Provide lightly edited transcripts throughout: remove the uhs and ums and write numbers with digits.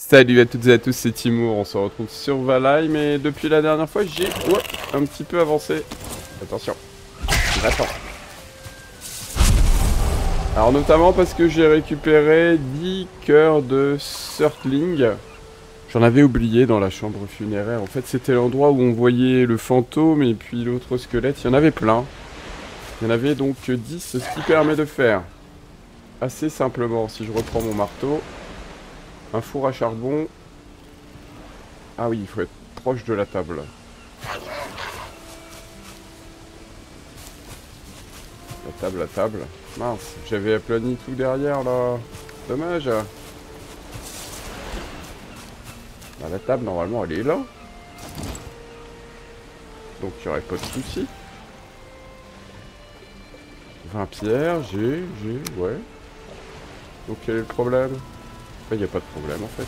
Salut à toutes et à tous, c'est Timur, on se retrouve sur Valheim et depuis la dernière fois j'ai un petit peu avancé. Attention, j'attends. Alors notamment parce que j'ai récupéré 10 cœurs de Surtling. J'en avais oublié dans la chambre funéraire, en fait c'était l'endroit où on voyait le fantôme et puis l'autre squelette, il y en avait plein. Il y en avait donc 10, ce qui permet de faire assez simplement, si je reprends mon marteau, un four à charbon. Ah oui, il faut être proche de la table. La table. Mince, j'avais aplani tout derrière là. Dommage. Bah, la table, normalement, elle est là. Donc il n'y aurait pas de souci. 20 pierres, ouais. Donc quel est le problème? Il n'y a pas de problème en fait.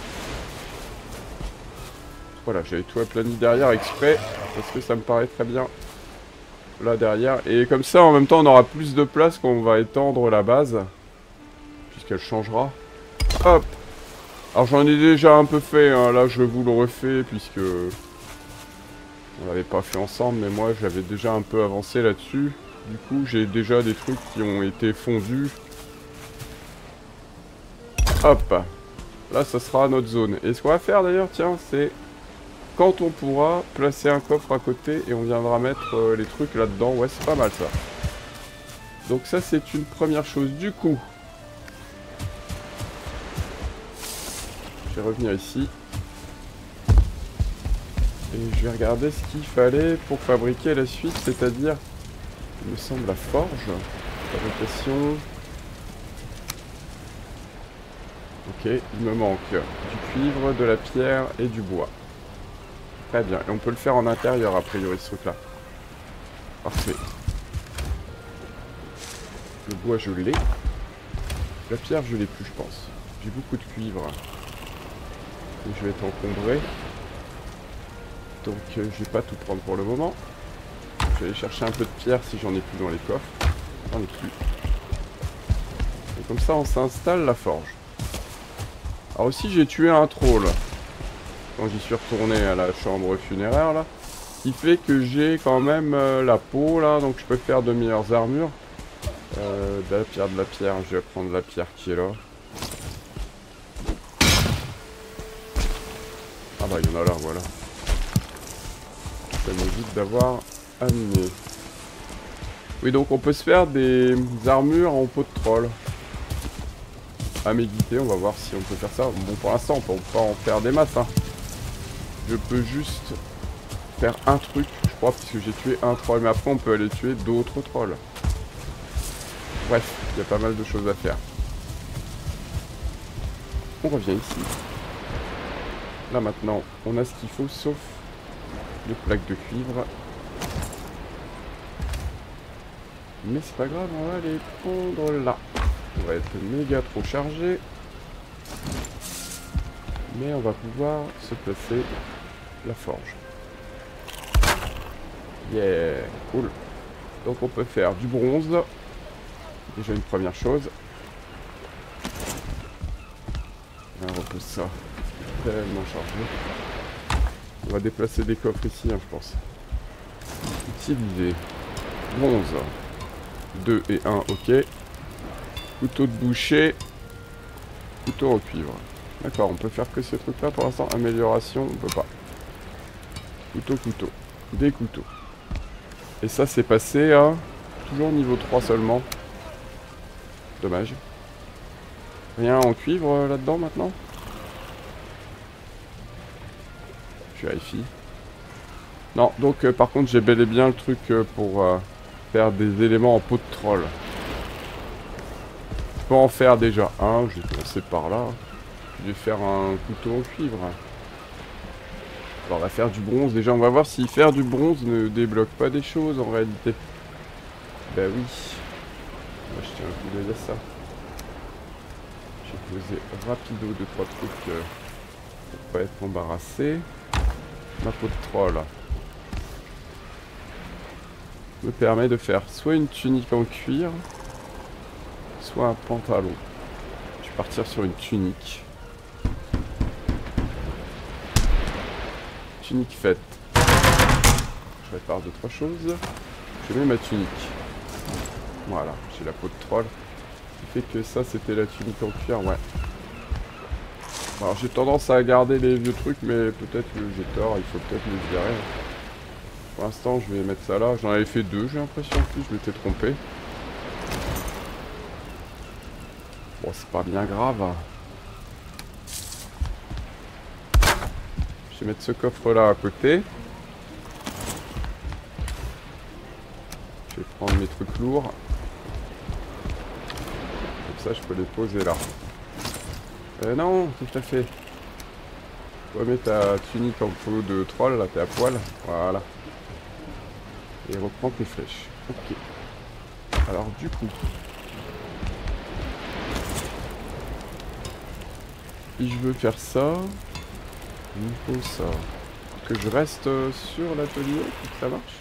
Voilà, j'avais tout aplani derrière exprès, parce que ça me paraît très bien. Là derrière, et comme ça en même temps on aura plus de place quand on va étendre la base. Puisqu'elle changera. Hop! Alors j'en ai déjà un peu fait, hein. Là je vous le refais puisque... on l'avait pas fait ensemble, mais moi j'avais déjà un peu avancé là-dessus. Du coup j'ai déjà des trucs qui ont été fondus. Hop! Là ça sera notre zone. Et ce qu'on va faire d'ailleurs, tiens, c'est... quand on pourra placer un coffre à côté et on viendra mettre les trucs là-dedans. Ouais, c'est pas mal ça. Donc ça, c'est une première chose. Du coup, je vais revenir ici. Et je vais regarder ce qu'il fallait pour fabriquer la suite, c'est-à-dire, il me semble, la forge. Fabrication. Ok, il me manque du cuivre, de la pierre et du bois. Très bien, et on peut le faire en intérieur a priori ce truc là. Parfait. Le bois je l'ai. La pierre je l'ai plus je pense. J'ai beaucoup de cuivre. Et je vais être encombré. Donc je vais pas tout prendre pour le moment. Je vais aller chercher un peu de pierre si j'en ai plus dans les coffres. J'en ai plus. Et comme ça on s'installe la forge. Alors aussi j'ai tué un troll. Quand j'y suis retourné à la chambre funéraire là, qui fait que j'ai quand même la peau là, donc je peux faire de meilleures armures. De la pierre, je vais prendre la pierre qui est là. Ah bah il y en a là, voilà. Ça m'évite d'avoir à miner. Oui, donc on peut se faire des armures en peau de troll. À méditer, on va voir si on peut faire ça. Bon, pour l'instant on peut pas en faire des masses, hein. Je peux juste faire un truc, je crois, puisque j'ai tué un troll. Mais après, on peut aller tuer d'autres trolls. Bref, il y a pas mal de choses à faire. On revient ici. Là, maintenant, on a ce qu'il faut, sauf les plaques de cuivre. Mais c'est pas grave, on va les prendre là. On va être méga trop chargé. Mais on va pouvoir se placer la forge. Yeah, cool. Donc on peut faire du bronze. Déjà une première chose. On repose ça. Tellement chargé. On va déplacer des coffres ici, hein, je pense. Utiliser. Bronze. 2 et 1, ok. Couteau de boucher. Couteau au cuivre. D'accord, on peut faire que ces trucs-là pour l'instant. Amélioration, on peut pas. Couteau. Des couteaux. Et ça, c'est passé à... toujours niveau 3 seulement. Dommage. Rien en cuivre là-dedans maintenant? Je vérifie. Non, donc par contre j'ai bel et bien le truc pour faire des éléments en peau de troll. Je peux en faire déjà un, je vais commencer par là. Je vais faire un couteau en cuivre. Alors, on va faire du bronze déjà, on va voir si faire du bronze ne débloque pas des choses en réalité. Bah oui. On va jeter un coup d'œil à ça. J'ai posé rapido 2-3 trucs pour pas être embarrassé. Ma peau de troll me permet de faire soit une tunique en cuir, soit un pantalon. Je vais partir sur une tunique. tunique faite. Je répare 2-3 choses. Je mets ma tunique. Voilà, j'ai la peau de troll. Ce qui fait que ça, c'était la tunique en cuir, ouais. Alors j'ai tendance à garder les vieux trucs, mais peut-être que j'ai tort, il faut peut-être les virer. Pour l'instant, je vais mettre ça là. J'en avais fait 2, j'ai l'impression, en plus, je m'étais trompé. Bon, c'est pas bien grave. Je vais mettre ce coffre là à côté. Je vais prendre mes trucs lourds. Comme ça je peux les poser là. Non, qu'est-ce que t'as fait? Tu vas mettre ta tunique en peau de troll, là t'es à poil. Voilà. Et reprends tes flèches. Ok. Alors du coup... si je veux faire ça... il me faut ça. Que je reste sur l'atelier pour que ça marche.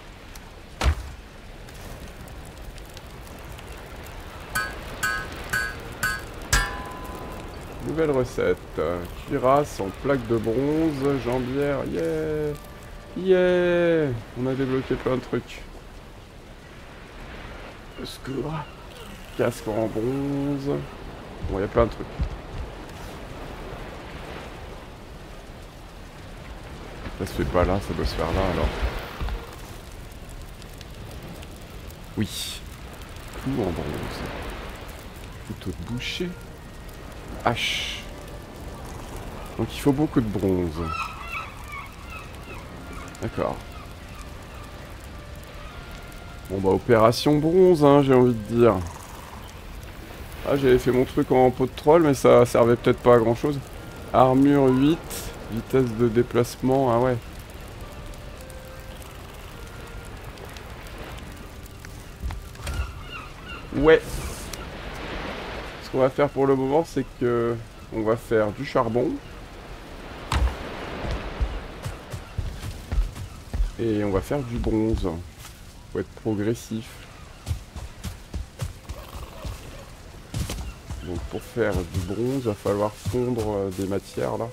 Nouvelle recette. Cuirasse en plaque de bronze, jambière. Yeah! Yeah! On a débloqué plein de trucs. Secours. Casque en bronze. Bon, il y a plein de trucs. Ça se fait pas là, ça doit se faire là alors. Oui. Clou en bronze. Couteau de boucher. Hache. Donc il faut beaucoup de bronze. D'accord. Bon bah opération bronze hein, j'ai envie de dire. Ah j'avais fait mon truc en peau de troll mais ça servait peut-être pas à grand chose. Armure 8. Vitesse de déplacement, ah ouais. Ouais. Ce qu'on va faire pour le moment, c'est que on va faire du charbon. Et on va faire du bronze. Faut être progressif. Donc pour faire du bronze, il va falloir fondre des matières là.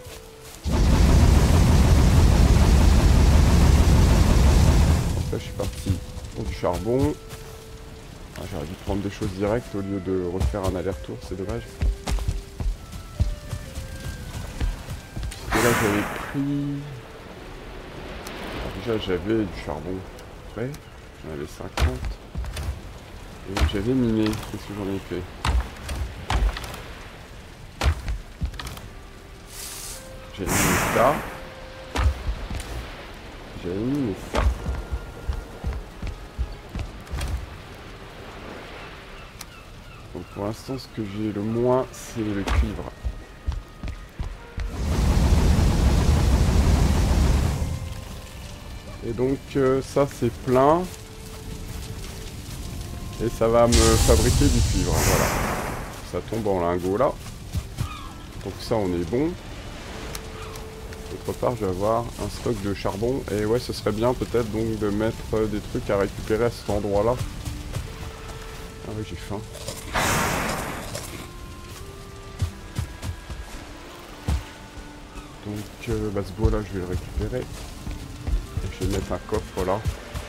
Là je suis parti pour du charbon. Ah, j'aurais dû prendre des choses directes au lieu de refaire un aller-retour, c'est dommage. Et là j'avais pris... alors, déjà j'avais du charbon prêt, j'en avais 50. Et j'avais miné, qu'est-ce que j'en ai fait? J'avais miné ça. J'avais miné ça. Donc pour l'instant ce que j'ai le moins c'est le cuivre. Et donc ça c'est plein. Et ça va me fabriquer du cuivre, voilà. Ça tombe en lingot là. Donc ça on est bon. D'autre part je vais avoir un stock de charbon. Et ouais ce serait bien peut-être donc de mettre des trucs à récupérer à cet endroit là. Ah oui j'ai faim. Donc bah, ce bois là je vais le récupérer. Et je vais mettre un coffre là.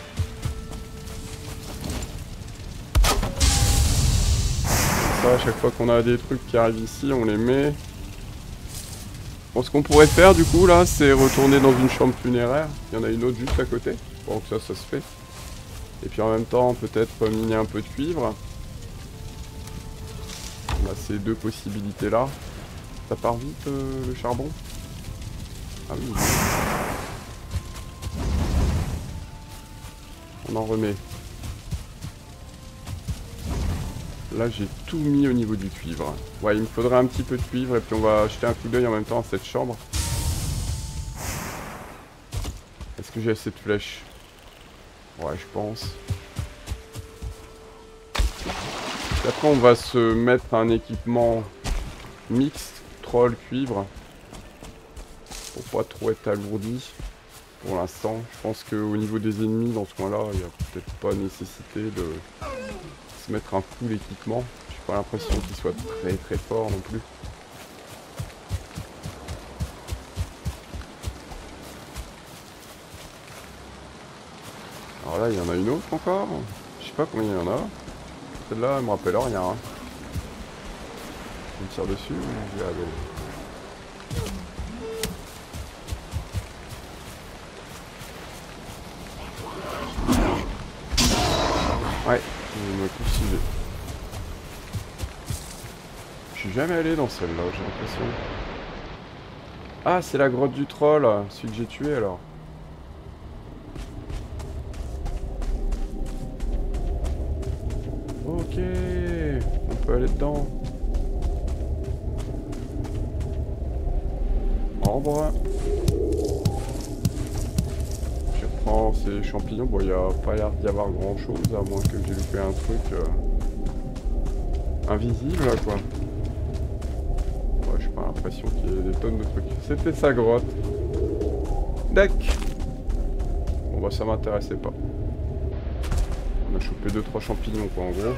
Ça à chaque fois qu'on a des trucs qui arrivent ici on les met. Bon ce qu'on pourrait faire du coup là c'est retourner dans une chambre funéraire. Il y en a une autre juste à côté. Bon ça se fait. Et puis en même temps peut-être miner un peu de cuivre. On a ces deux possibilités là. Ça part vite le charbon? Ah oui. On en remet. Là j'ai tout mis au niveau du cuivre. Ouais il me faudrait un petit peu de cuivre et puis on va jeter un coup d'œil en même temps à cette chambre. Est-ce que j'ai assez de flèches? Ouais je pense. Et après on va se mettre un équipement mixte, troll, cuivre. Pour pas trop être alourdi. Pour l'instant, je pense qu'au niveau des ennemis dans ce coin-là, il n'y a peut-être pas nécessité de se mettre un full équipement. J'ai pas l'impression qu'il soit très très fort non plus. Alors là, il y en a une autre encore. Je sais pas combien il y en a. Celle-là, elle me rappelle rien. Hein. Je me tire dessus ou je vais aller. Ouais, il me coupe ciblé. Je suis jamais allé dans celle-là, j'ai l'impression. Ah, c'est la grotte du troll, celui que j'ai tué alors. Ok, on peut aller dedans. Ambre. Je reprends ces champignons. Bon, il n'y a pas l'air d'y avoir grand chose, à moins que j'ai loupé un truc invisible là quoi. Ouais, j'ai pas l'impression qu'il y ait des tonnes de trucs. C'était sa grotte. Deck. Bon bah ça m'intéressait pas. On a chopé 2-3 champignons quoi en gros.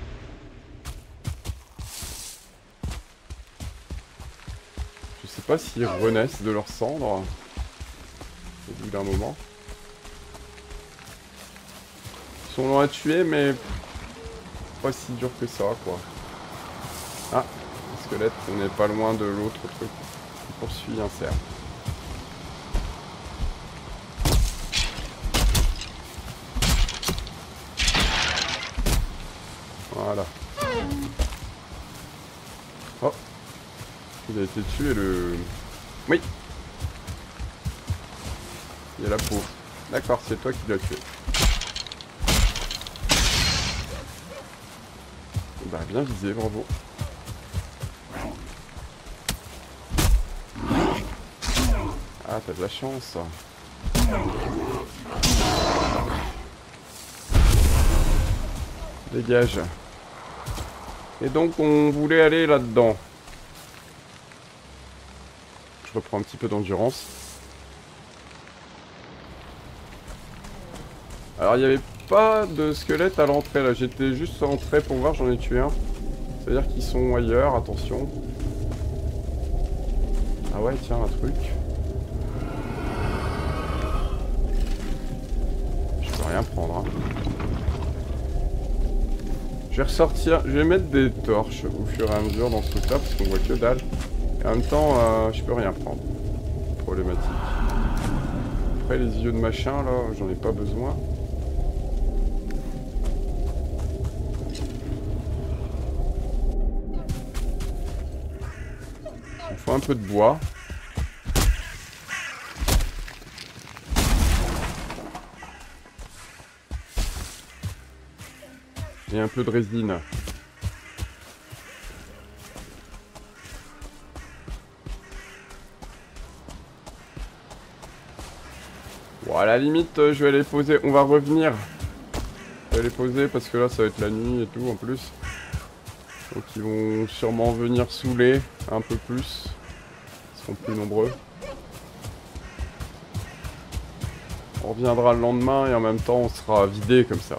Je sais pas s'ils renaissent de leurs cendres au bout d'un moment. Ils sont longs à tuer mais pas si dur que ça quoi. Ah, un squelette, on n'est pas loin de l'autre truc. On poursuit un cerf. Voilà. Oh. Il a été tué le... Oui. Il y a la peau. D'accord, c'est toi qui l'as tué. Bah bien visé, bravo. Ah, t'as de la chance. Dégage. Et donc on voulait aller là-dedans. Je reprends un petit peu d'endurance. Alors il n'y avait pas de squelette à l'entrée là. J'étais juste à l'entrée pour voir, j'en ai tué un. C'est-à-dire qu'ils sont ailleurs, attention. Ah ouais, tiens, un truc. Je peux rien prendre. Hein. Je vais ressortir, je vais mettre des torches au fur et à mesure dans ce truc là parce qu'on voit que dalle. Et en même temps, je peux rien prendre. Problématique. Après les yeux de machin là, j'en ai pas besoin. Il me faut un peu de bois. Et un peu de résine. Bon, à la limite, je vais les poser. On va revenir. Je vais les poser parce que là, ça va être la nuit et tout en plus. Donc, ils vont sûrement venir saouler un peu plus. Ils seront plus nombreux. On reviendra le lendemain et en même temps, on sera vidé comme ça.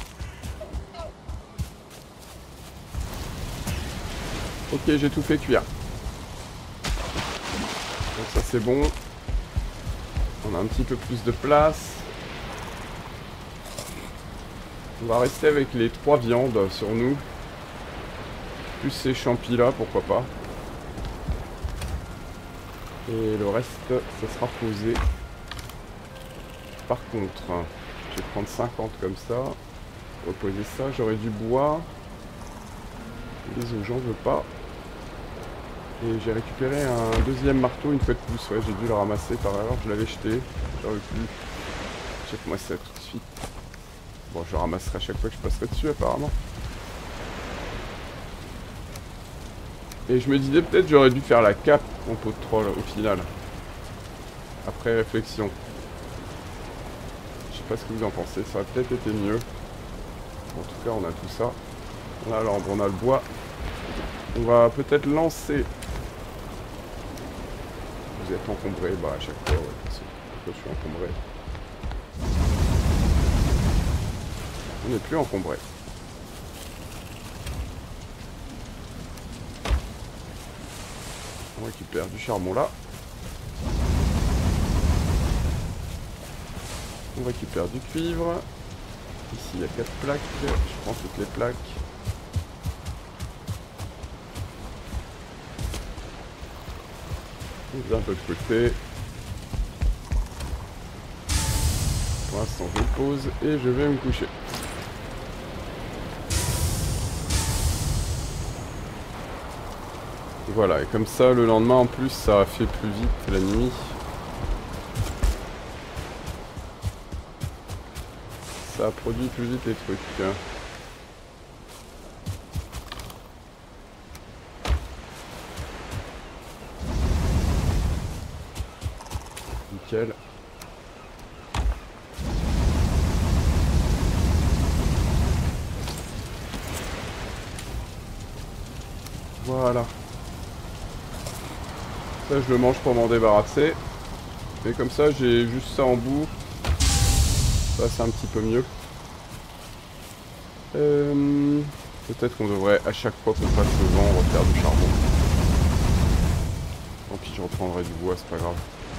Ok, j'ai tout fait cuire. Donc ça c'est bon. On a un petit peu plus de place. On va rester avec les 3 viandes sur nous. Plus ces champis là, pourquoi pas. Et le reste, ça sera posé. Par contre, je vais prendre 50 comme ça. Reposer ça, j'aurai du bois. Les os, j'en veux pas. Et j'ai récupéré un deuxième marteau une fois de plus. Ouais, j'ai dû le ramasser par erreur, je l'avais jeté. J'aurais pu. Check-moi ça tout de suite. Bon, je ramasserai à chaque fois que je passerai dessus, apparemment. Et je me disais peut-être j'aurais dû faire la cape en peau de troll au final. Après réflexion. Je sais pas ce que vous en pensez, ça aurait peut-être été mieux. En tout cas, on a tout ça. On a l'arbre, on a le bois. On va peut-être lancer. Vous êtes encombré, bah à chaque fois, ouais, je suis encombré. On n'est plus encombré. On récupère du charbon là. On récupère du cuivre. Ici il y a 4 plaques, je prends toutes les plaques. Un peu de côté. Pour l'instant je pose et je vais me coucher. Voilà, et comme ça le lendemain en plus ça fait plus vite la nuit. Ça produit plus vite les trucs. Nickel. Voilà. Ça je le mange pour m'en débarrasser. Et comme ça j'ai juste ça en bout. Ça c'est un petit peu mieux. Peut-être qu'on devrait à chaque fois qu'on passe le vent refaire du charbon. Tant pis, je reprendrai du bois, c'est pas grave.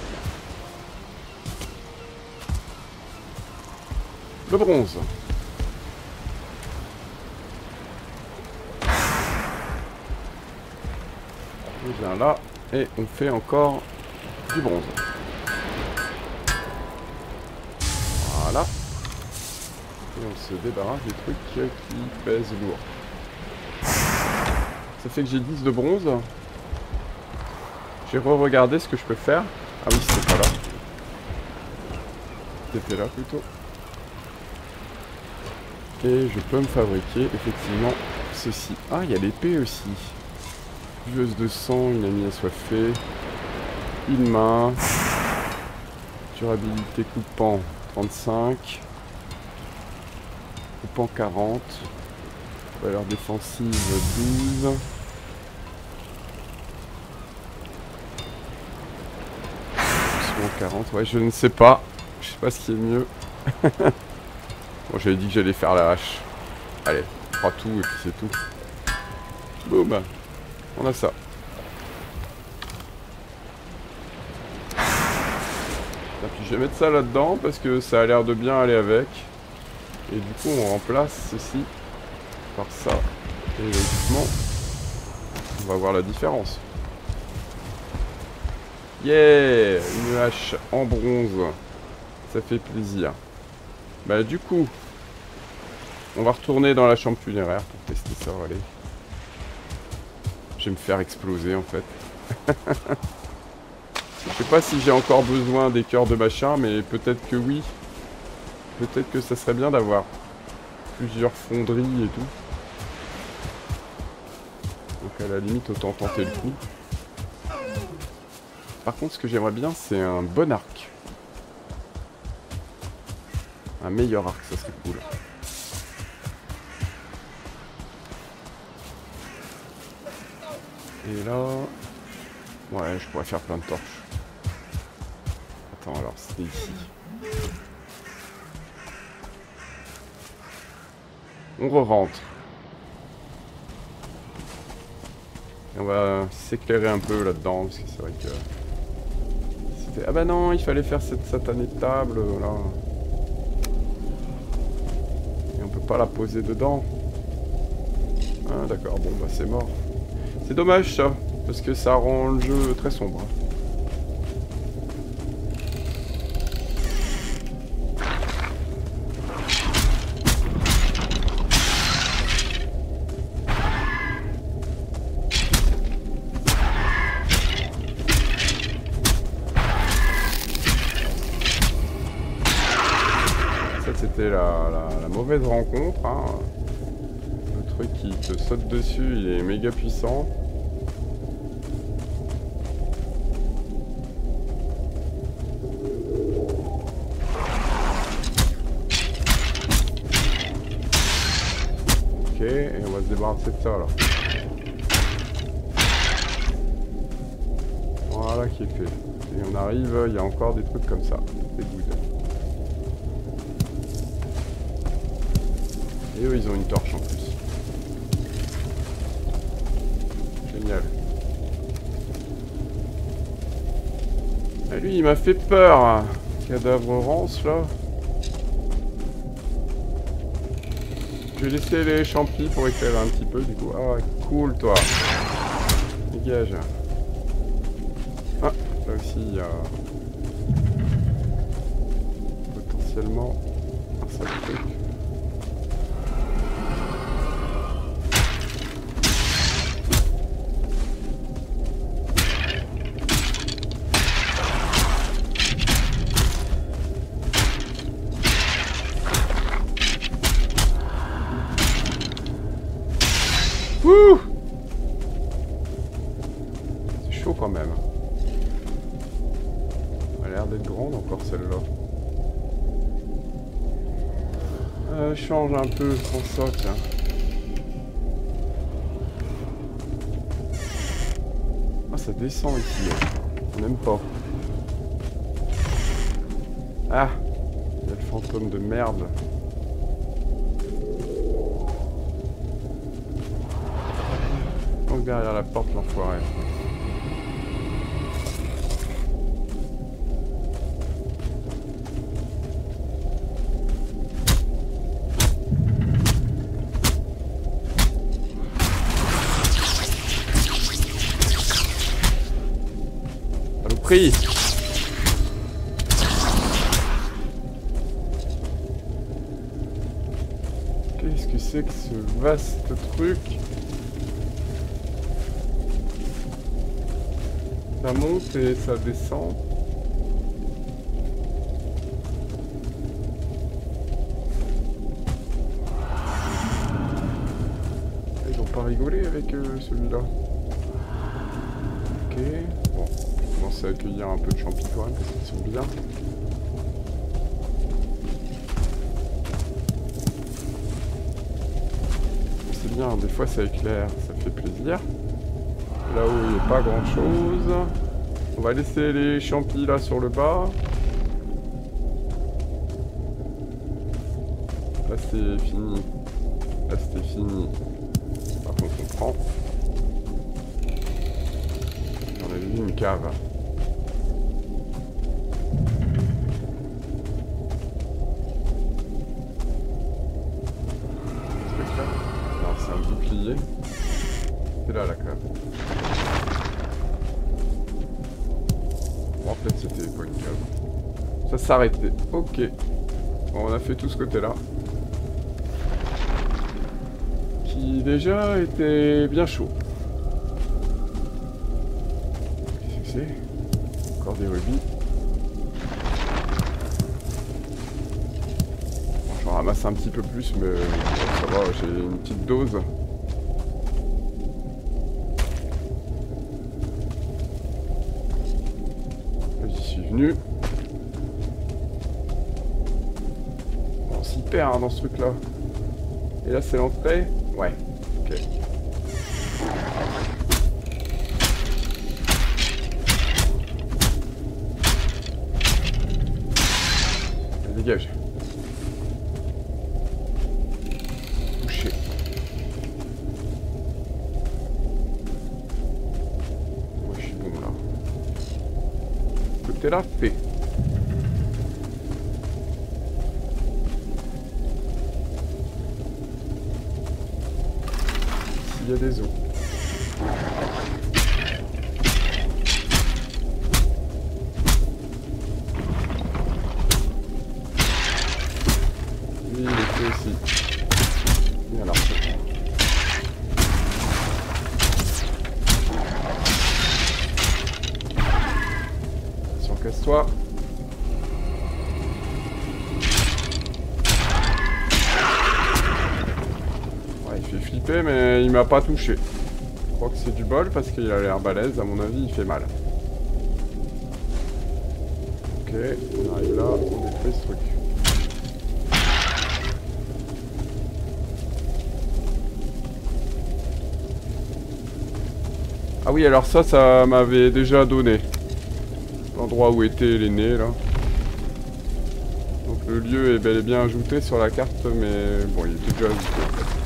Le bronze. On vient là et on fait encore du bronze. Voilà. Et on se débarrasse des trucs qui pèsent lourd. Ça fait que j'ai 10 de bronze. J'ai re-regardé ce que je peux faire. Ah oui, c'était pas là. C'était là plutôt. Et je peux me fabriquer effectivement ceci. Ah, il y a l'épée aussi. Buveuse de sang, une amie assoiffée. Une main. Durabilité coupant 35. Coupant 40. Valeur défensive 12. 40, ouais, je ne sais pas. Je sais pas ce qui est mieux. Bon, j'avais dit que j'allais faire la hache. Allez, on fera tout et puis c'est tout. Boum. On a ça. Et puis je vais mettre ça là-dedans parce que ça a l'air de bien aller avec. Et du coup, on remplace ceci par ça. Et logiquement, on va voir la différence. Yeah! Une hache en bronze. Ça fait plaisir. Bah du coup, on va retourner dans la chambre funéraire pour tester ça, allez. Je vais me faire exploser en fait. Je sais pas si j'ai encore besoin des cœurs de machin, mais peut-être que oui. Peut-être que ça serait bien d'avoir plusieurs fonderies et tout. Donc à la limite, autant tenter le coup. Par contre, ce que j'aimerais bien, c'est un bon arc. Un meilleur arc, ça serait cool. Et là... Ouais, je pourrais faire plein de torches. Attends, alors, c'était ici. On re-rentre. Et on va s'éclairer un peu là-dedans, parce que c'est vrai que... Ah bah non, il fallait faire cette satanée table, là. Et on peut pas la poser dedans. Ah d'accord, bon bah c'est mort. C'est dommage ça, parce que ça rend le jeu très sombre. C'était la mauvaise rencontre, hein. Le truc qui te saute dessus, il est méga puissant. Ok, et on va se débarrasser de ça là. Voilà qui est fait. Et on arrive, il y a encore des trucs comme ça. C'est good. Et eux, ils ont une torche en plus. Génial. Ah, lui, il m'a fait peur. Cadavre rance, là. je vais laisser les champis pour éclairer un petit peu du coup. Ah, cool toi. Dégage. Ah, là aussi il y a potentiellement un sale truc. Ouh! C'est chaud quand même. Elle a l'air d'être grande encore celle-là. Change un peu, je prends ça, tiens. Ah, ça descend ici. On n'aime pas. Ah! Il y a le fantôme de merde. Donc derrière la porte, l'enfoiré. Saloperie! Qu'est-ce que c'est que ce vaste truc? Ça monte et ça descend. Ils ont pas rigolé avec celui-là. Ok. Bon, on commence à accueillir un peu de champis quand même parce qu'ils sont bien. C'est bien, des fois ça éclaire, ça fait plaisir. Là où il n'y a pas grand chose. On va laisser les champis là sur le bas. Là c'est fini. Là c'était fini. Par contre on prend. On avait vu une cave. Non, c'est un bouclier. C'est là la cave. Bon, en fait c'était pas une cave. Ça s'arrêtait. Ok. Bon, on a fait tout ce côté là. Qui déjà était bien chaud. Qu'est-ce que c'est? Encore des rubis. Bon, j'en ramasse un petit peu plus, mais ça va, j'ai une petite dose. J'y suis venu. On s'y perd hein, dans ce truc là. Et là c'est l'entrée? Ouais. Ok. Allez, dégage. Touché. Moi je suis bon là. Côté là, fait. Il y a des os. Oui, il est fait aussi. Et alors, attention, casse-toi. Il fait flipper mais il m'a pas touché. Je crois que c'est du bol parce qu'il a l'air balèze, à mon avis il fait mal. Ok, on arrive là, on détruit ce truc. Ah oui alors ça m'avait déjà donné. L'endroit où étaient les nez là. Donc le lieu est bel et bien ajouté sur la carte mais bon il était déjà ajouté en fait.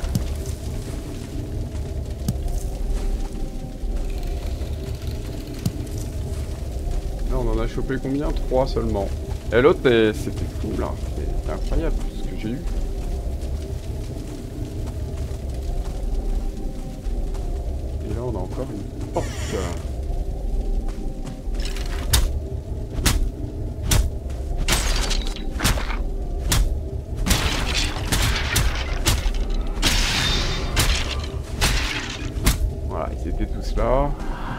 On en a chopé combien? 3 seulement. Et l'autre, c'était fou là. C'était incroyable ce que j'ai eu. on a encore une porte. Voilà, ils étaient tous là.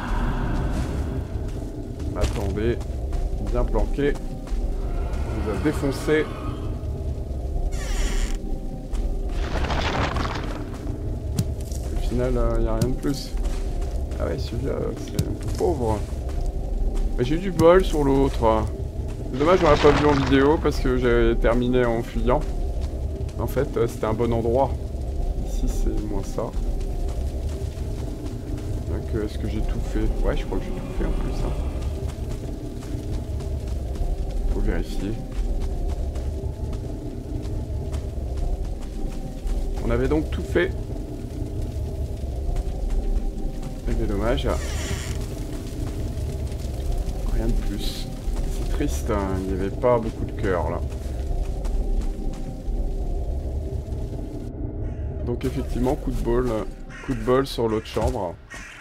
Attendez, bien planqué. On nous a défoncé. Au final, il n'y a rien de plus. Ah ouais, celui-là, c'est un peu pauvre. Mais j'ai eu du bol sur l'autre. C'est dommage, j'aurais pas vu en vidéo parce que j'ai terminé en fuyant. En fait, c'était un bon endroit. Ici, c'est moins ça. Donc, est-ce que j'ai tout fait? Ouais, je crois que j'ai tout fait en plus. Hein. Faut vérifier. On avait donc tout fait. C'est dommage. Rien de plus. C'est triste, hein. Il n'y avait pas beaucoup de cœur là. Donc effectivement, coup de bol sur l'autre chambre.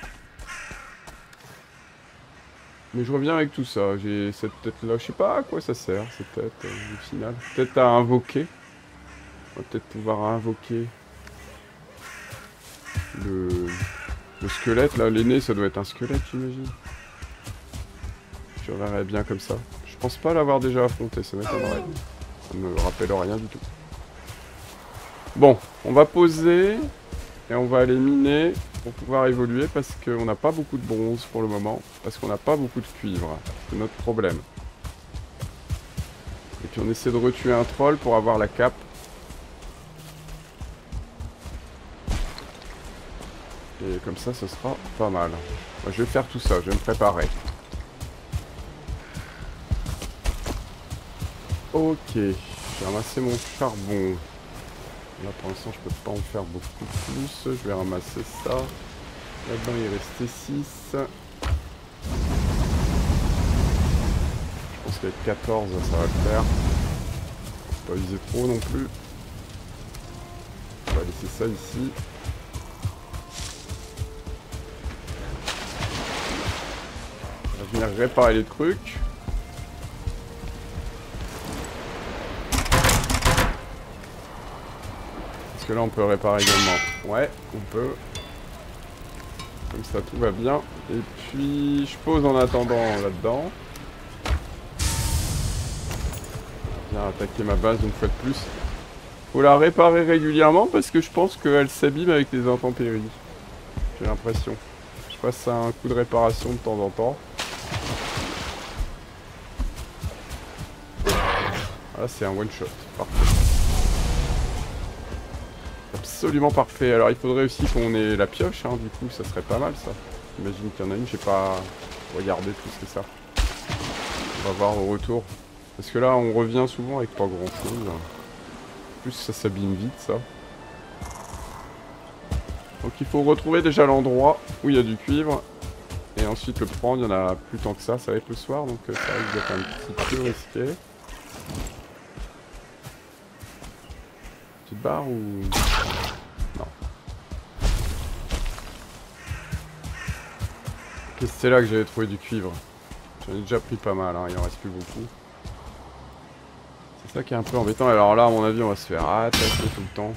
Mais je reviens avec tout ça. J'ai cette tête là, je sais pas à quoi ça sert cette tête au final. Peut-être à invoquer. On va peut-être pouvoir invoquer le squelette là. L'aîné ça doit être un squelette j'imagine. Je verrais bien comme ça. Je pense pas l'avoir déjà affronté, ça m'étonnerait. Ça ne me rappelle rien du tout. Bon, on va poser et on va aller miner pour pouvoir évoluer parce qu'on n'a pas beaucoup de bronze pour le moment, parce qu'on n'a pas beaucoup de cuivre. C'est notre problème. Et puis on essaie de retuer un troll pour avoir la cape. Et comme ça, ce sera pas mal. Moi, je vais faire tout ça, je vais me préparer. Ok, j'ai ramassé mon charbon. Là pour l'instant je peux pas en faire beaucoup plus. Je vais ramasser ça. Là-dedans il restait 6. Je pense qu'avec 14 ça va le faire. Faut pas viser trop non plus. On va laisser ça ici. On va venir réparer les trucs. Que là on peut réparer également. Ouais, on peut. Comme ça tout va bien. Et puis je pose en attendant là-dedans. Bien attaquer ma base une fois de plus. Faut la réparer régulièrement parce que je pense qu'elle s'abîme avec les intempéries. J'ai l'impression. Je passe un coup de réparation de temps en temps. Ah c'est un one shot. Parfait. Absolument parfait. Alors il faudrait aussi qu'on ait la pioche, hein, du coup ça serait pas mal ça. J'imagine qu'il y en a une, j'ai pas regardé plus que ça. On va voir au retour. Parce que là on revient souvent avec pas grand chose. En plus ça s'abîme vite ça. Donc il faut retrouver déjà l'endroit où il y a du cuivre. Et ensuite le prendre, il y en a plus tant que ça va être le soir, donc ça risque d'être un petit peu risqué. Petite barre ou... Non. C'est là que j'avais trouvé du cuivre. J'en ai déjà pris pas mal, hein, il en reste plus beaucoup. C'est ça qui est un peu embêtant. Alors là, à mon avis, on va se faire attaquer tout le temps.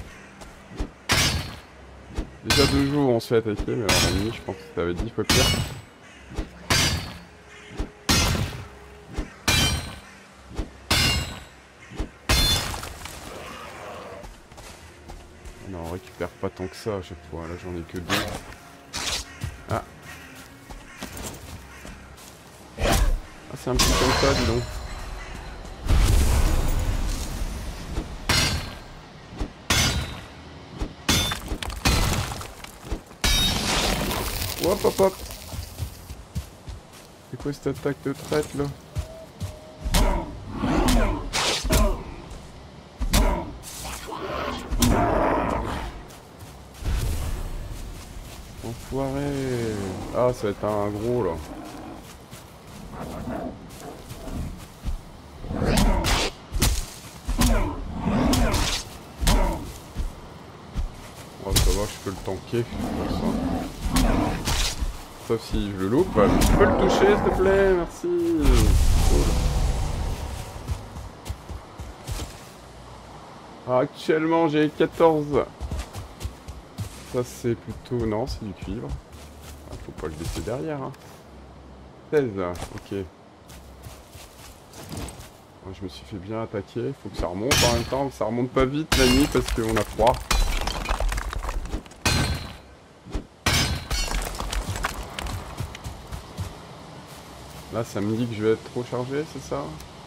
Déjà 2 jours, on se fait attaquer, mais alors la nuit, je pense que ça avait 10 fois pire. Non, on récupère pas tant que ça à chaque fois. Là, j'en ai que 2. Ah. Ah, c'est un petit comme ça, dis donc. Hop hop hop. C'est quoi cette attaque de traite là? Enfoiré. Ah ça va être un gros là. Oh ça va, je peux le tanker. Comme ça. sauf si je le loupe. Je peux le toucher, s'il te plaît, merci. Cool. Alors, actuellement, j'ai 14. Ça, c'est plutôt... Non, c'est du cuivre. Ah, faut pas le laisser derrière. Hein. 16, ok. Je me suis fait bien attaquer. Faut que ça remonte en même temps. Ça remonte pas vite la nuit parce qu'on a froid. Là, ça me dit que je vais être trop chargé, c'est ça?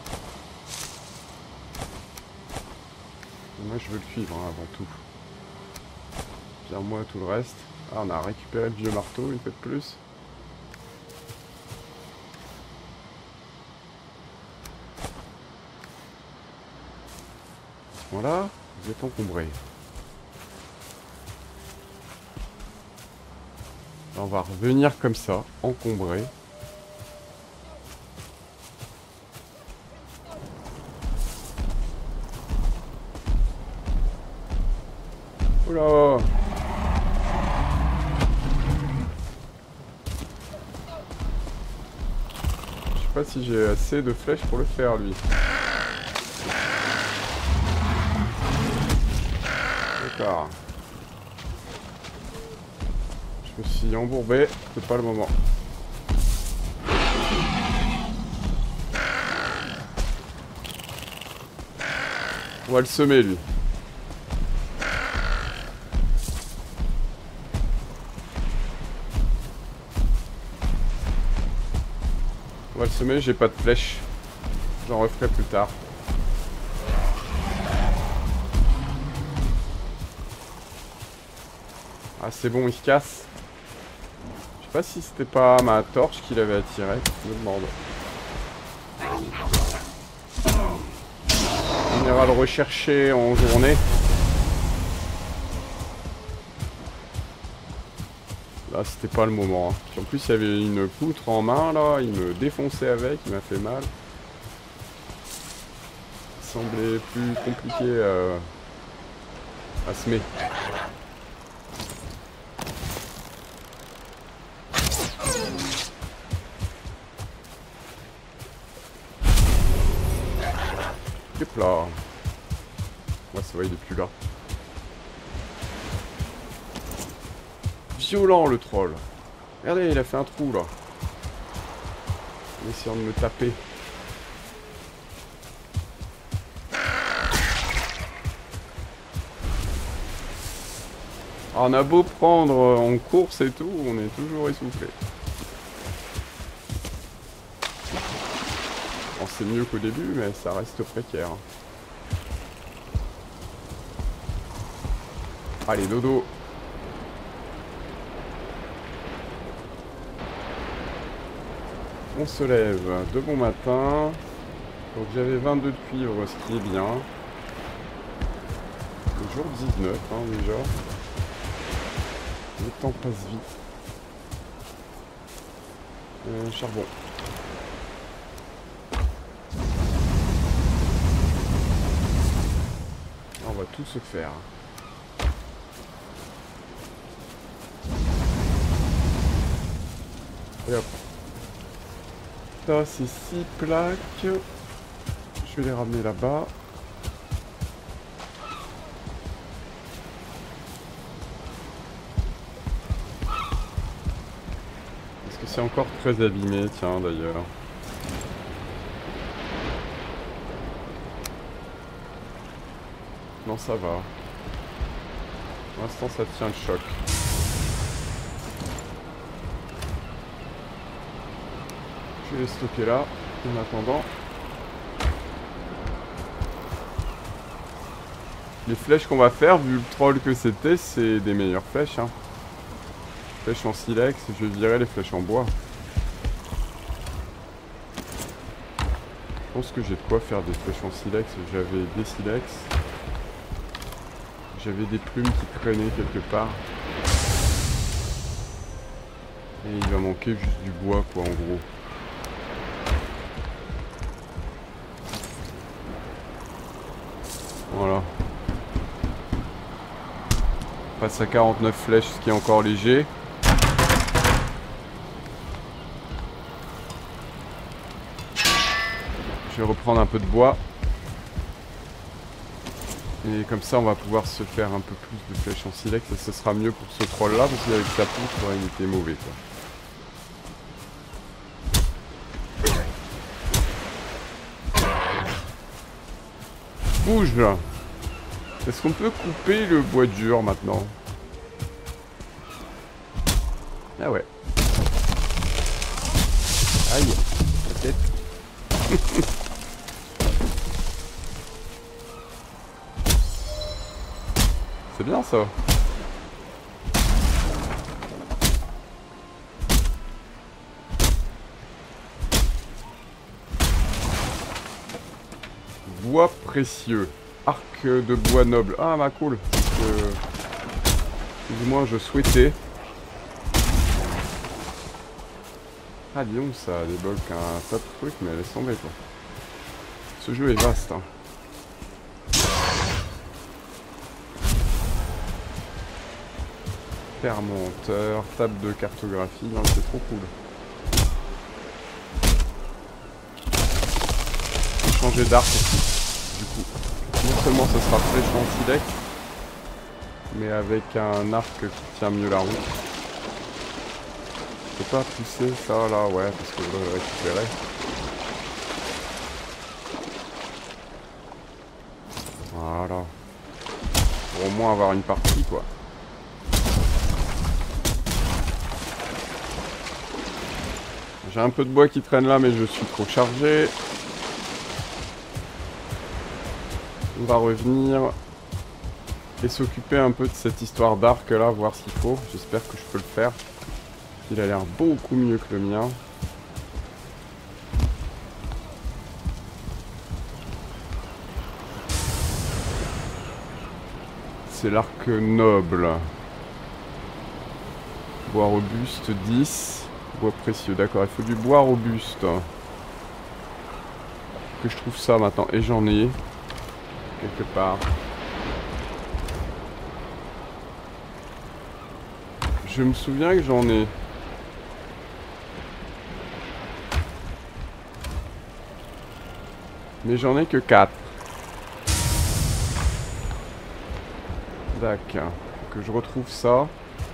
Moi, je veux le cuivre, hein, avant tout. Bien moi tout le reste. Ah, on a récupéré le vieux marteau, une fois de plus. Voilà, vous êtes encombré. On va revenir comme ça, encombré. Oula! Je sais pas si j'ai assez de flèches pour le faire, lui. D'accord. Je me suis embourbé, c'est pas le moment. On va le semer, lui. On va le semer, j'ai pas de flèches. J'en referai plus tard. Ah, c'est bon, il se casse. Je sais pas si c'était pas ma torche qui l'avait attiré. Je me demande. On ira le rechercher en journée. Là, c'était pas le moment. Hein. Puis en plus, il y avait une poutre en main, là. Il me défonçait avec, il m'a fait mal. Ça semblait plus compliqué à semer. Hop là. Ouais, ça va, il est plus là. Violent, le troll. Regardez, il a fait un trou, là. En essayant de me taper. Alors, on a beau prendre en course et tout, on est toujours essoufflé. Bon, c'est mieux qu'au début, mais ça reste précaire. Allez, dodo. On se lève de bon matin. Donc j'avais 22 de cuivre, ce qui est bien. Le jour 19, hein, déjà. Le temps passe vite. Charbon. On va tout se faire. Et hop. Ça, c'est 6 plaques. Je vais les ramener là-bas. Est-ce que c'est encore très abîmé, tiens, d'ailleurs. Non, ça va. Pour l'instant, ça tient le choc. Je vais les stocker là, en attendant. Les flèches qu'on va faire, vu le troll que c'était, c'est des meilleures flèches. Hein. Flèches en silex, je vais virer les flèches en bois. Je pense que j'ai de quoi faire des flèches en silex. J'avais des silex. J'avais des plumes qui traînaient quelque part. Et il va manquer juste du bois, quoi, en gros. Voilà. On passe à 49 flèches, ce qui est encore léger. Je vais reprendre un peu de bois. Et comme ça, on va pouvoir se faire un peu plus de flèches en silex. Et ce sera mieux pour ce troll-là, parce qu'avec sa poutre, il était mauvais, quoi. Bouge là. Est-ce qu'on peut couper le bois dur maintenant? Ah ouais. Aïe, la tête. C'est bien ça. Bois précieux. Arc de bois noble. Ah bah cool. Parce que... plus ou moins je souhaitais. Ah dis donc, ça débloque un tas de trucs, mais laisse tomber quoi. Ce jeu est vaste. Hein. Monteur, table de cartographie, non c'est trop cool. Je vais changer d'arc aussi, du coup. Non seulement ce sera flèche en silex, mais avec un arc qui tient mieux la route. Je peux pas pousser ça là, ouais, parce que je dois le récupérer. Voilà. Pour au moins avoir une partie quoi. J'ai un peu de bois qui traîne là, mais je suis trop chargé. On va revenir et s'occuper un peu de cette histoire d'arc là, voir s'il faut. J'espère que je peux le faire. Il a l'air beaucoup mieux que le mien. C'est l'arc noble. Bois robuste 10. Bois précieux, d'accord, il faut du bois robuste. Que je trouve ça maintenant. Et j'en ai. Quelque part. Je me souviens que j'en ai. Mais j'en ai que 4. D'accord. Que je retrouve ça.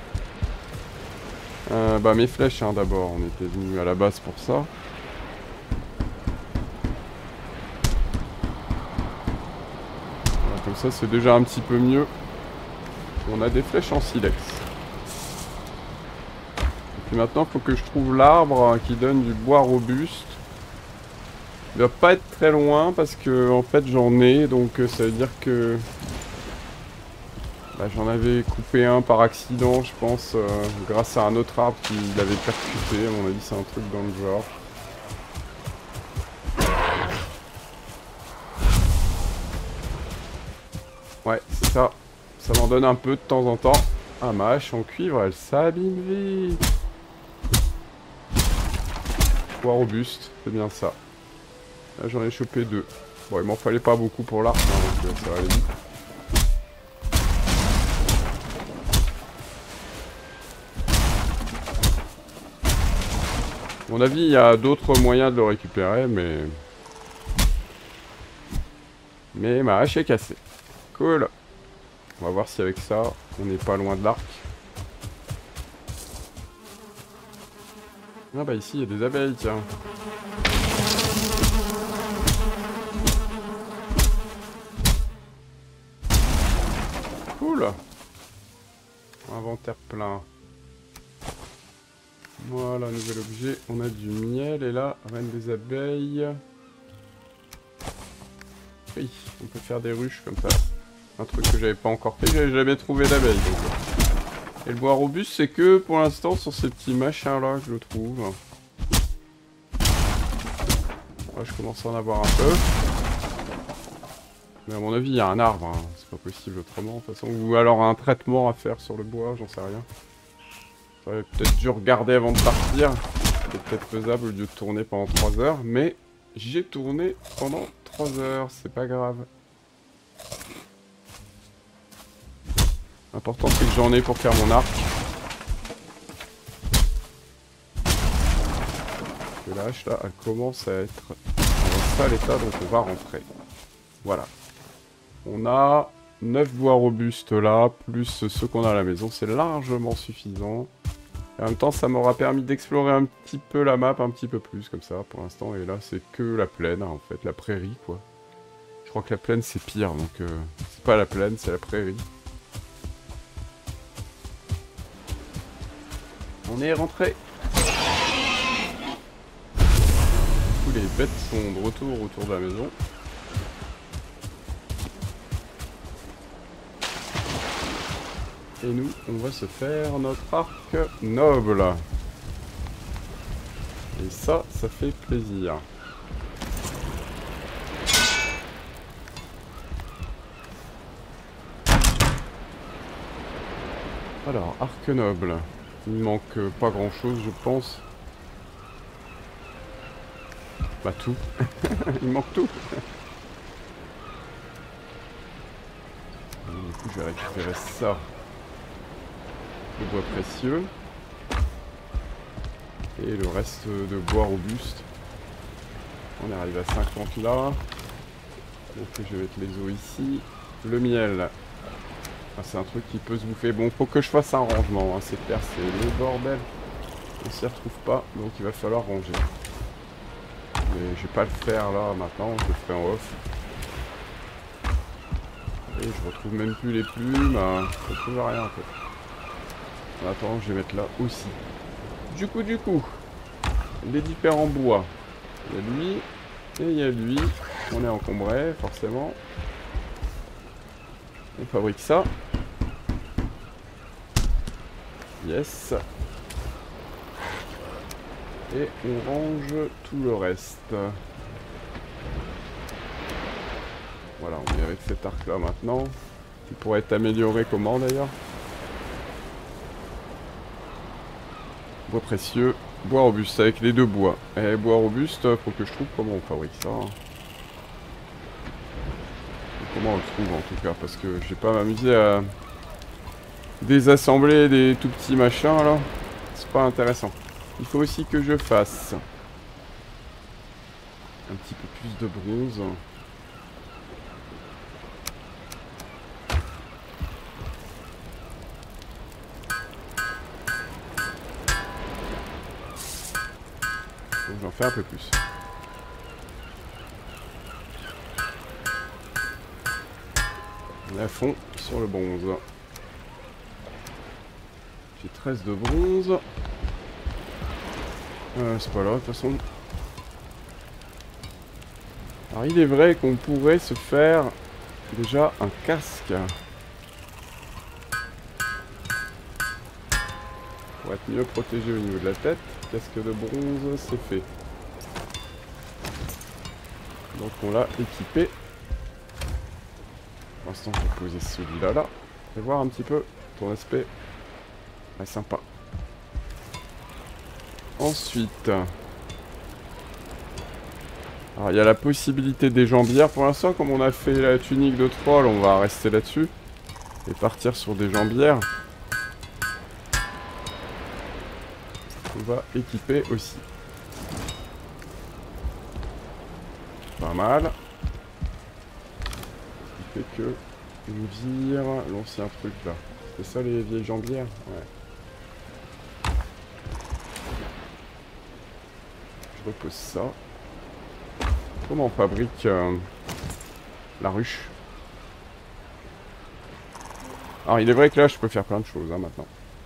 Bah mes flèches hein, d'abord, on était venu à la base pour ça. Voilà, comme ça c'est déjà un petit peu mieux. On a des flèches en silex. Et puis maintenant il faut que je trouve l'arbre qui donne du bois robuste. Il doit pas être très loin parce que en fait j'en ai, donc ça veut dire que... Bah, j'en avais coupé un par accident, je pense, grâce à un autre arbre qui l'avait percuté. À mon avis, c'est un truc dans le genre. Ouais, c'est ça. Ça m'en donne un peu de temps en temps. Ah, ma hache en cuivre, elle s'abîme vite. Bois robuste, c'est bien ça. Là, j'en ai chopé 2. Bon, il m'en fallait pas beaucoup pour l'arc, hein, donc ça va aller vite. À mon avis, il y a d'autres moyens de le récupérer, mais ma hache est cassée. Cool. On va voir si avec ça, on n'est pas loin de l'arc. Ah bah ici, il y a des abeilles, tiens. Cool. Inventaire plein. Voilà, nouvel objet. On a du miel et là, reine des abeilles. Oui, on peut faire des ruches comme ça. Un truc que j'avais pas encore fait, j'avais jamais trouvé d'abeilles. Et le bois robuste, c'est que pour l'instant sur ces petits machins là que je le trouve. Là, je commence à en avoir un peu. Mais à mon avis, il y a un arbre, hein. C'est pas possible autrement de toute façon. Ou alors un traitement à faire sur le bois, j'en sais rien. J'aurais peut-être dû regarder avant de partir. C'était peut-être faisable au lieu de tourner pendant 3 heures. Mais j'ai tourné pendant 3 heures, c'est pas grave. L'important c'est que j'en ai pour faire mon arc. Parce que la hache là, elle commence à être... ça l'état, donc on va rentrer. Voilà. On a 9 bois robustes là, plus ceux qu'on a à la maison. C'est largement suffisant. Et en même temps, ça m'aura permis d'explorer un petit peu la map, un petit peu plus, comme ça, pour l'instant. Et là, c'est que la plaine, en fait, la prairie, quoi. Je crois que la plaine, c'est pire, donc... c'est pas la plaine, c'est la prairie. On est rentré. Tous les bêtes sont de retour autour de la maison. Et nous, on va se faire notre arc noble. Et ça fait plaisir. Alors, arc noble. Il manque pas grand chose, je pense. Bah tout. Il manque tout. Du coup, je vais récupérer ça. Le bois précieux. Et le reste de bois robuste. On arrive à 50 là. Donc je vais mettre les os ici. Le miel. Ah, c'est un truc qui peut se bouffer. Bon, faut que je fasse un rangement, hein, c'est clair, c'est le bordel. On s'y retrouve pas, donc il va falloir ranger. Mais je vais pas le faire là maintenant, je le ferai en off. Et je retrouve même plus les plumes, je retrouve rien en fait. En attendant, je vais mettre là aussi. Du coup, les différents bois. Il y a lui, et il y a lui. On est encombré, forcément. On fabrique ça. Yes. Et on range tout le reste. Voilà, on est avec cet arc là maintenant. Qui pourrait être amélioré comment d'ailleurs? Bois précieux, bois robuste avec les deux bois. Et bois robuste, faut que je trouve comment on fabrique ça. Comment on le trouve en tout cas, parce que je vais pas m'amuser à désassembler des tout petits machins là. C'est pas intéressant. Il faut aussi que je fasse un petit peu plus de bronze. Donc j'en fais un peu plus. On est à fond sur le bronze. J'ai 13 de bronze. C'est pas là de toute façon. Alors il est vrai qu'on pourrait se faire déjà un casque. Pour être mieux protégé au niveau de la tête. Casque de bronze, c'est fait. Donc on l'a équipé. Pour l'instant, je vais poser celui-là là. Et voir un petit peu ton aspect. Ouais, sympa. Ensuite. Alors, il y a la possibilité des jambières. Pour l'instant, comme on a fait la tunique de troll, on va rester là-dessus. Et partir sur des jambières. On va équiper aussi. Pas mal. Ce qui fait que on vire l'ancien truc là. C'est ça les vieilles jambières? Ouais. Je repose ça. Comment on fabrique la ruche? Alors il est vrai que là je peux faire plein de choses hein, maintenant.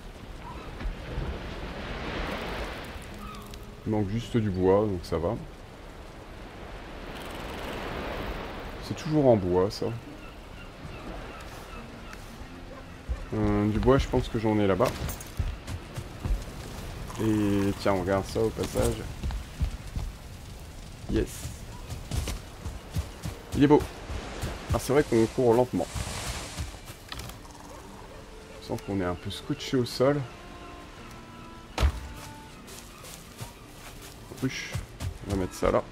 Il manque juste du bois, donc ça va. C'est toujours en bois ça. Du bois, je pense que j'en ai là-bas. Et tiens, on regarde ça au passage. Yes. Il est beau. Ah, c'est vrai qu'on court lentement. Je sens qu'on est un peu scotché au sol. Ruche. On va mettre ça là.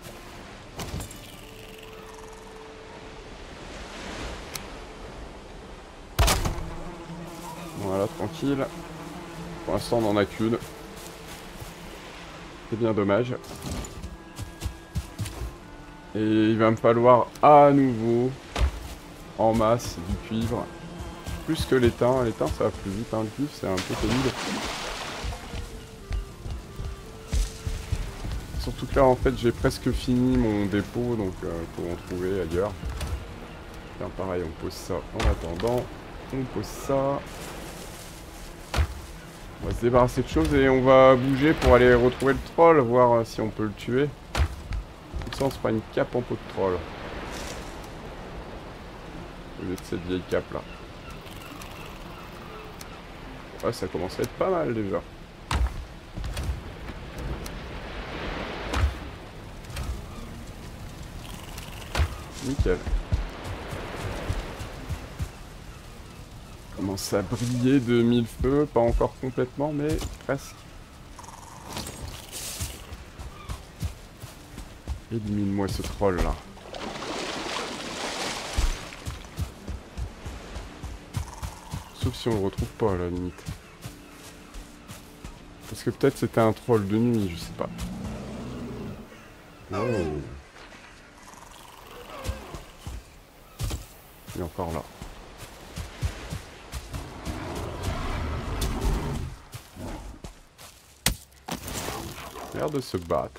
Voilà, tranquille. Pour l'instant, on n'en a qu'une. C'est bien dommage. Et il va me falloir à nouveau en masse du cuivre. Plus que l'étain. L'étain ça va plus vite, hein. Le cuivre c'est un peu pénible. Surtout que là en fait j'ai presque fini mon dépôt, donc faut en trouver ailleurs. Tiens, pareil, on pose ça en attendant. On pose ça. On va se débarrasser de choses et on va bouger pour aller retrouver le troll, voir si on peut le tuer. Comme ça on se prend une cape en peau de troll. Au lieu de cette vieille cape là. Ouais, ça commence à être pas mal déjà. Nickel. Commence à briller de mille feux, pas encore complètement, mais presque. Élimine-moi ce troll là. Sauf si on le retrouve pas à la limite. Parce que peut-être c'était un troll de nuit, je sais pas. Oh. Il est encore là. Il a l'air de se battre.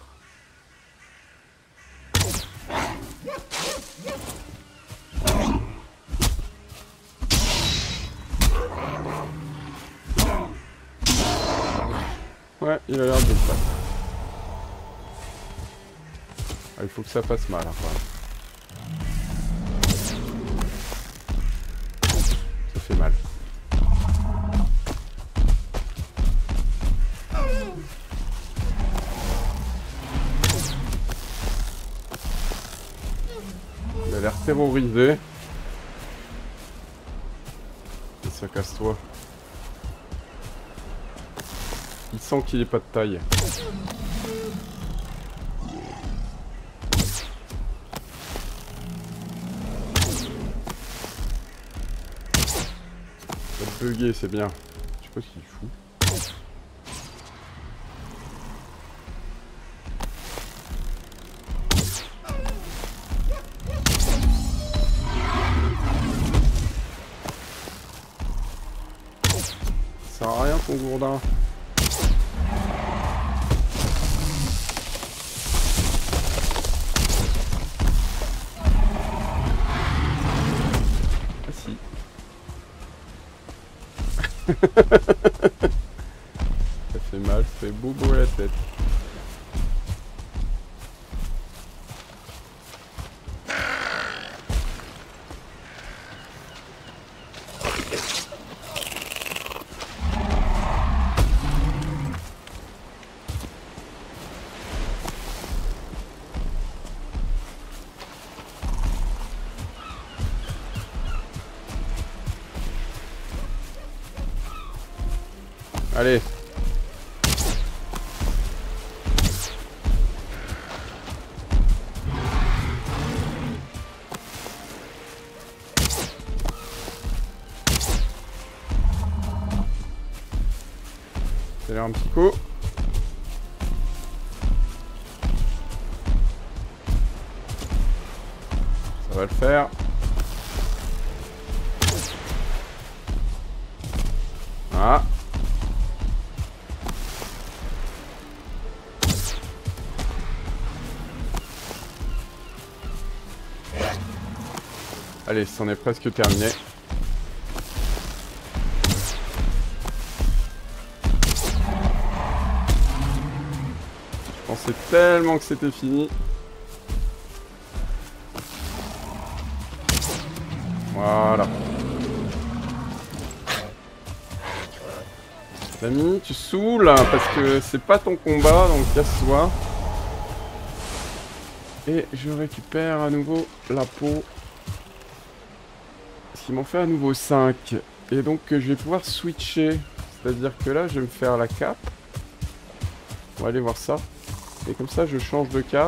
Ouais, il a l'air de se battre. Ah, il faut que ça fasse mal, hein, quand même. Ça fait mal. Il a l'air terrorisé. Et ça casse-toi. Il sent qu'il est pas de taille. Il va bugger, c'est bien. Je sais pas ce qu'il fout. Ça sert à rien ton gourdin. Ah si. Ça fait mal, ça fait bobo à la tête. Allez. C'est un petit coup. Ça va le faire. Ah. Allez, c'en est presque terminé. Je pensais tellement que c'était fini. Voilà. L'ami, tu saoules hein, parce que c'est pas ton combat, donc casse-toi. Et je récupère à nouveau la peau. Ce qui m'en fait à nouveau 5. Et donc je vais pouvoir switcher. C'est-à-dire que là, je vais me faire la cape. On va aller voir ça. Et comme ça, je change de cape.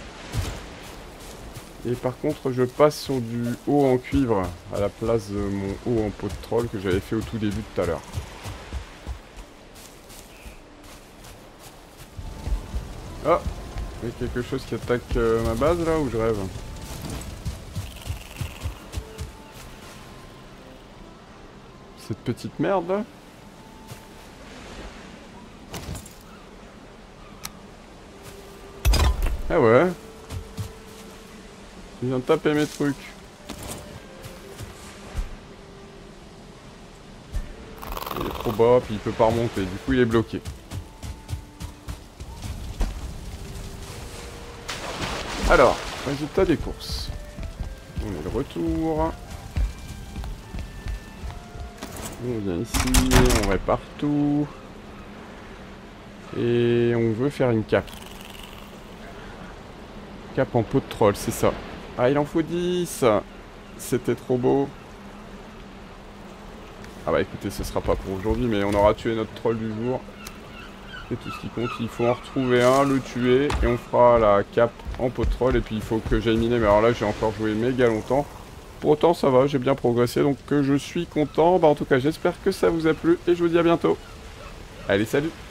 Et par contre, je passe sur du haut en cuivre à la place de mon haut en peau de troll que j'avais fait au tout début tout à l'heure. Oh, Il y a quelque chose qui attaque ma base là ou je rêve? Cette petite merde là? Ah ouais. Il vient de taper mes trucs. Il est trop bas puis il peut pas remonter. Du coup il est bloqué. Alors, résultat des courses. On est de retour. On vient ici, on répare tout. Et on veut faire une cape. Cape en peau de troll, c'est ça. Ah, il en faut 10. C'était trop beau. Ah bah écoutez, ce sera pas pour aujourd'hui, mais on aura tué notre troll du jour. C'est tout ce qui compte. Il faut en retrouver un, le tuer, et on fera la cape en peau de troll. Et puis il faut que j'aille miner, mais alors là j'ai encore joué méga longtemps. Pour autant ça va, j'ai bien progressé, donc je suis content. Bah en tout cas j'espère que ça vous a plu, et je vous dis à bientôt. Allez, salut!